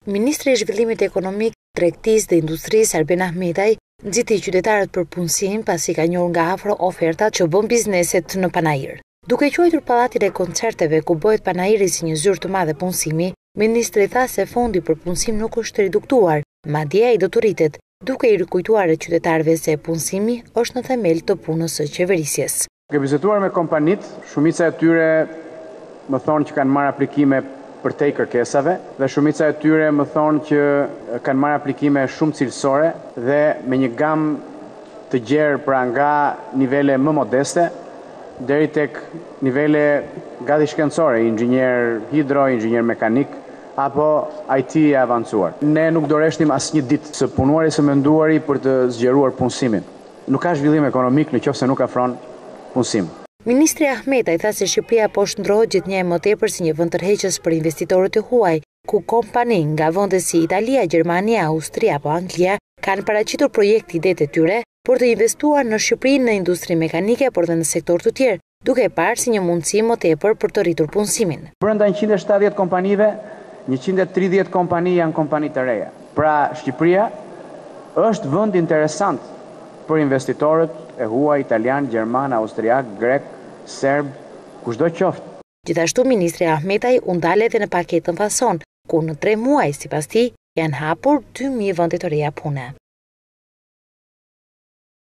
Ministri i Zhvillimit Ekonomik, Tregtisë dhe Industrisë Arben Ahmetaj nxiti qytetarët për punësim pasi ka njohur nga afro ofertat që bën bizneset në Panajir. Duke quajtur pallatin e koncerteve ku bëhet Panajiri si një zyrë të madhe punësimi, ministri tha se fondi për punësim nuk është reduktuar, madje ai do të rritet, duke i rikujtuar qytetarëve se punësimi është në themel të punës së qeverisjes. Duke vizituar me kompanit, shumica e tyre më thonë që kanë marrë aplikime për te kërkesave dhe shumica e tyre më thonë që kanë marrë aplikime shumë cilësore dhe me një gamë të gjerë pra nga nivele më modeste deri tek nivele gati shkencore, inxhinier hidro, inxhinier mekanik apo IT e avancuar. Ne nuk doreshnim asnjë ditë së punuari së menduari për të zgjeruar punësimin. Nuk ka zhvillim ekonomik nëse nuk afron punësim. Ministri Ahmetaj tha se Shqipëria po shndrohet gjithnjë më tepër si një vend tërheqës për investitorët e huaj, ku kompani nga vende si Italia, Gjermania, Austria apo Anglia kanë paraqitur projekte ide të tyre për të investuar në Shqipëri në industri mekanike, por dhe në sektor të tjerë, duke e parë si një mundësi më tepër për të rritur punësimin. Brenda 170 kompanive, 130 kompani janë kompani të reja. Pra Shqipëria është vend interesant për investitorët e huaj italian, gjerman, austriak, grek, serb, kushdo qoftë. Gjithashtu ministri Ahmetaj u ndal edhe në paketën Fason, ku në 3 muaj sipas tij janë hapur 2000 vende të reja pune.